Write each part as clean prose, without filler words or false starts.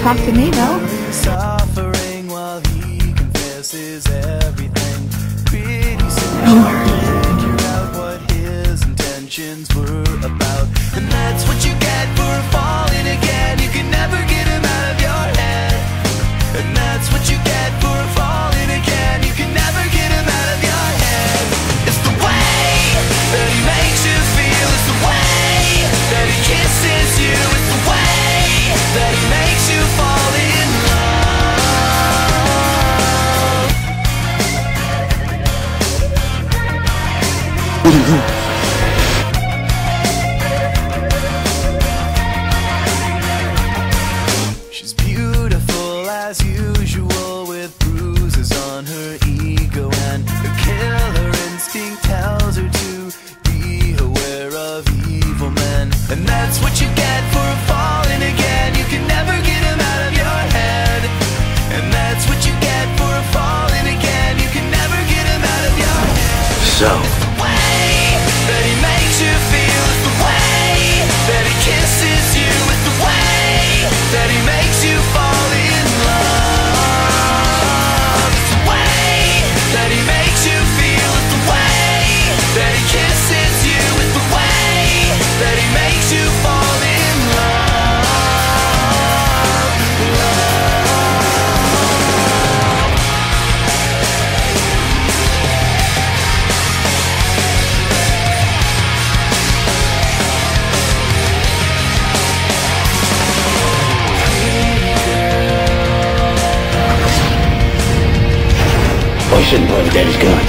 talk to me though. Suffering while he confesses everything. Pretty soon she'll figure out what his intentions were about. And that's what you get for falling again. You can never get him out of your head. And that's what you get for falling again. You can never get him out of your head. It's the way that he makes you feel. It's the way that he kisses you. It's the way that he makes you fall in love. She's beautiful as usual, with bruises on her ego, and her killer instinct tells her to be aware of evil men. And that's what you get for falling again. You can never get him out of your head. And that's what you get for falling again. You can never get him out of your head. So it's the way that he makes you feel. It's the way that he kisses you. It's the way that he makes you fall in love. It's the way that he makes you feel. It's the way that he kisses you. It's the way that he makes you fall in love. Boy, you shouldn't point at Daddy's guns.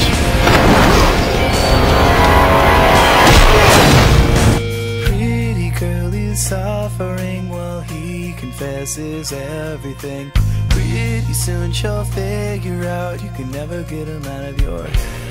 Pretty girl is suffering while he confesses everything. Pretty soon she'll figure out you can never get him out of your head.